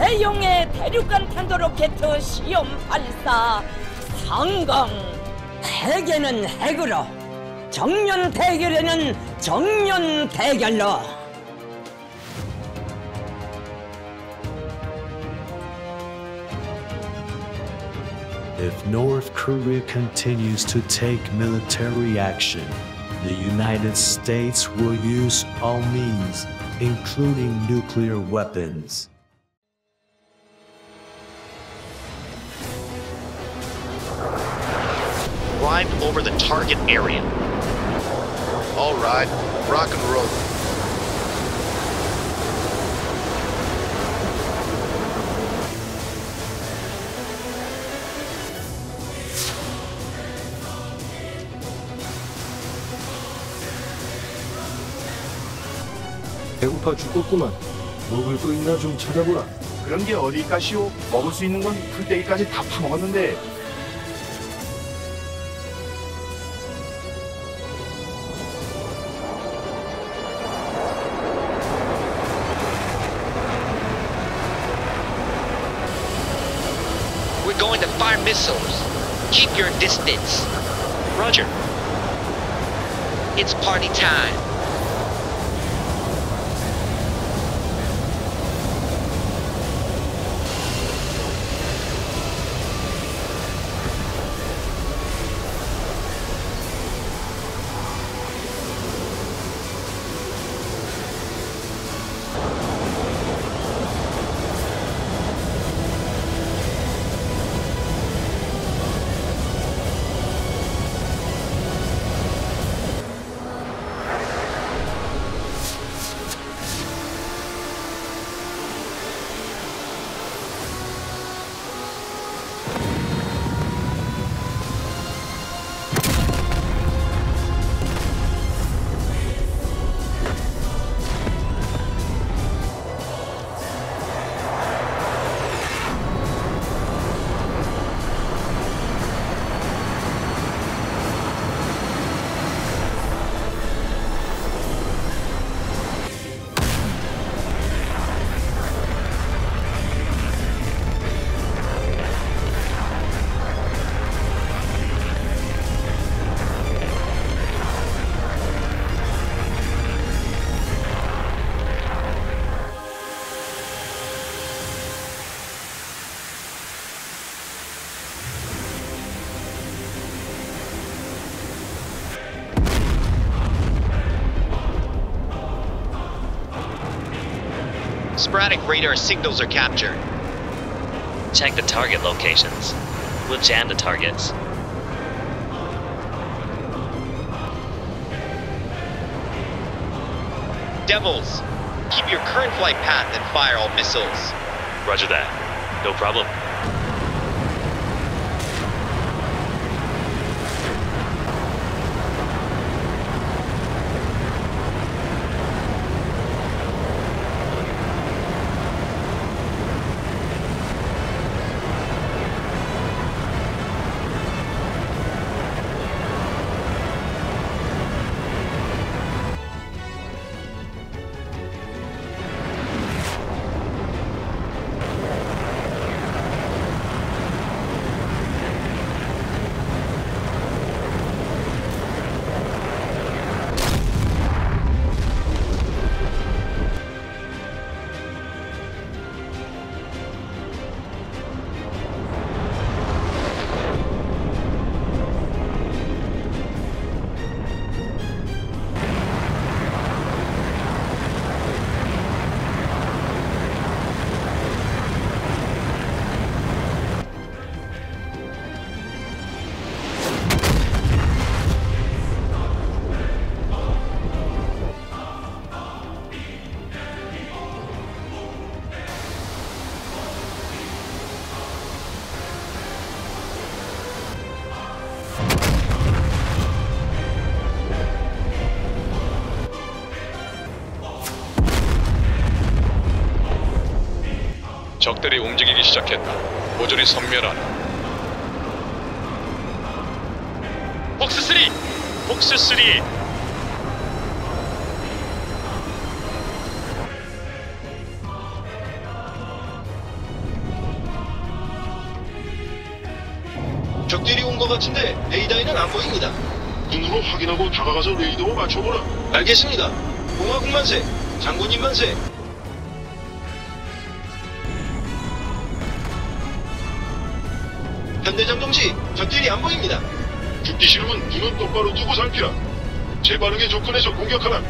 대용의 대륙간 탄도로켓 시험 발사 성공. 핵에는 핵으로, 정면 대결에는 정면 대결로. If North Korea continues to take military action, the United States will use all means, including nuclear weapons. Drive over the target area. All right, rock and roll. 배고파 죽겠구만. 먹을 거 있나 좀 찾아보라. 그런 게 어디 있까시오? 먹을 수 있는 건 풀떼기까지 다 파먹었는데. We're going to fire missiles. Keep your distance. Roger. It's party time. Sporadic radar signals are captured. Check the target locations. We'll jam the targets. Devils, keep your current flight path and fire all missiles. Roger that. No problem. 적들이 움직이기 시작했다. 모조리 섬멸하라. 폭스3! 폭스3! 적들이 온 것 같은데 레이더에는 안 보입니다. 눈으로 확인하고 다가가서 레이더 맞춰보라. 알겠습니다. 공화국 만세, 장군님 만세. 현대장 동지, 적들이 안 보입니다. 죽기 싫으면 눈은 똑바로 뜨고 살피라. 재빠르게 접근해서 공격하라.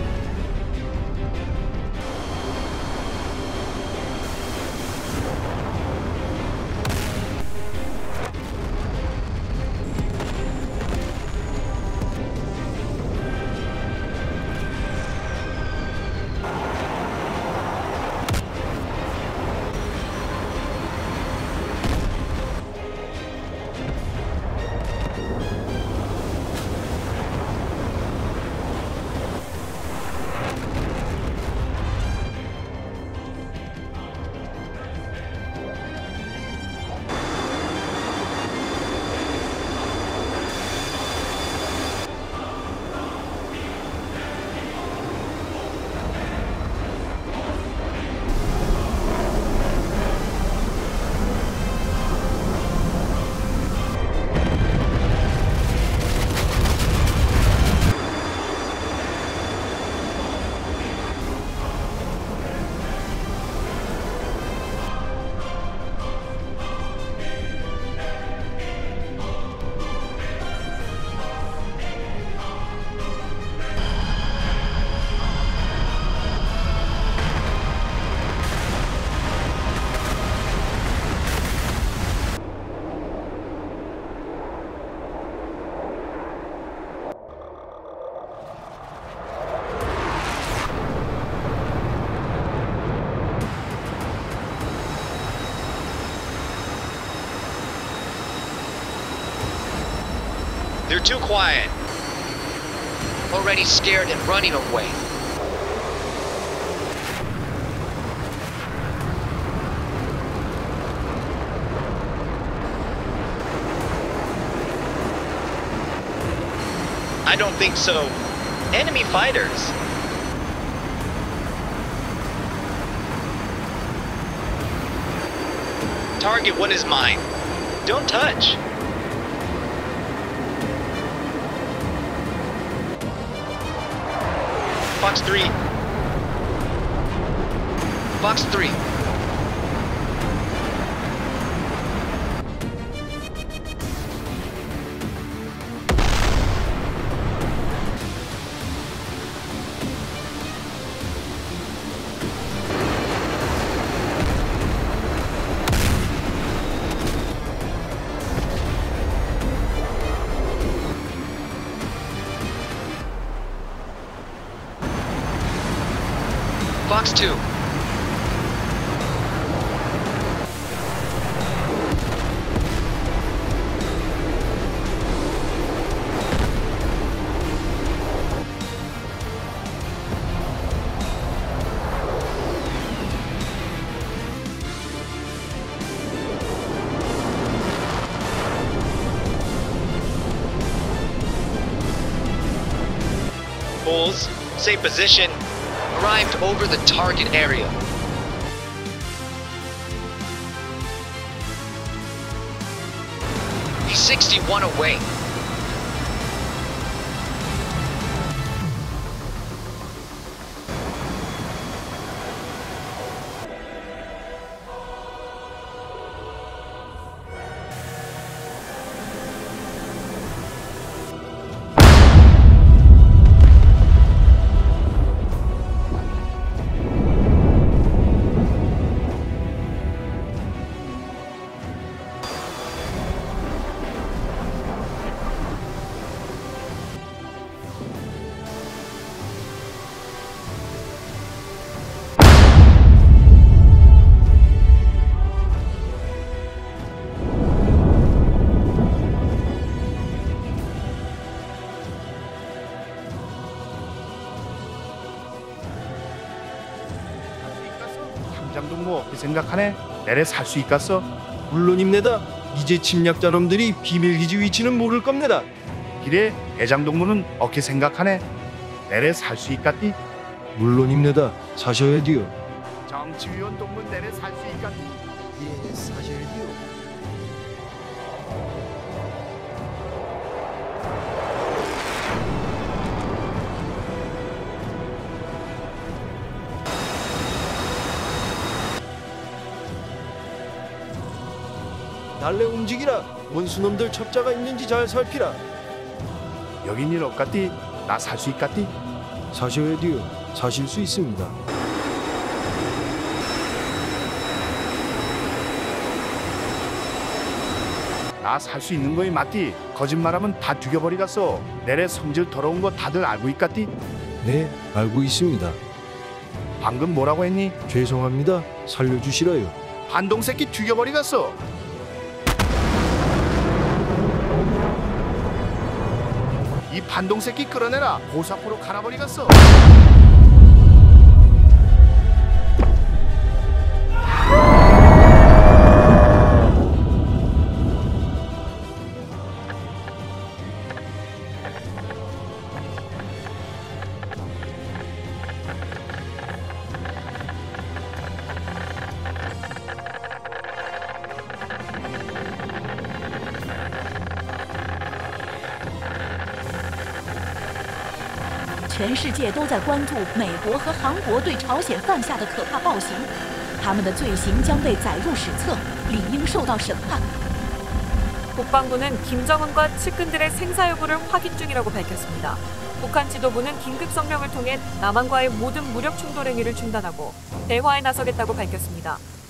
They're too quiet. Already scared and running away. I don't think so. Enemy fighters. Target 1 is mine. Don't touch. Fox 3. Fox 3. Fox 2. Bulls, same position. Arrived over the target area. He's 61 away. 함장동무 어떻게 생각하네? 내래 살 수 있겠어? 물론입니다. 이제 침략자놈들이 비밀기지 위치는 모를 겁니다. 그래, 대장동무는 어떻게 생각하네? 내래 살 수 있겠디? 물론입니다. 사셔야 돼요. 정치위원 동문 내래 살 수 있겠디? 예, 사셔야 돼요. 달래 움직이라. 원수놈들 첩자가 있는지 잘 살피라. 여긴 일 없겠디? 나 살 수 있겠디? 사셔야 돼요. 사실 수 있습니다. 나 살 수 있는 거이 맞디? 거짓말하면 다 죽여버리겠어. 내래 성질 더러운 거 다들 알고 있겠디? 네, 알고 있습니다. 방금 뭐라고 했니? 죄송합니다. 살려주시라요. 반동 새끼 죽여버리겠어. 이 반동 새끼 끌어내라. 고사포로 갈아버리겠어. 全世界都在关注美国和韩国对朝鲜犯下的可怕暴行，他们的罪行将被载入史册，理应受到审判。 국방부는 김정은과 측근들의 생사 여부를 확인 중이라고 밝혔습니다. 북한 지도부는 긴급 성명을 통해 남한과의 모든 무력 충돌 행위를 중단하고 대화에 나서겠다고 밝혔습니다.